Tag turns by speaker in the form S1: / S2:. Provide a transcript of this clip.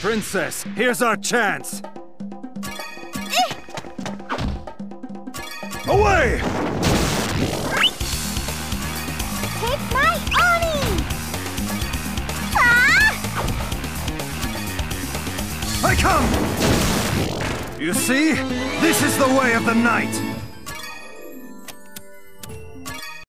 S1: Princess, here's our chance! Away!
S2: Take my Oni! Ah!
S1: I come! You see? This is the way of the knight!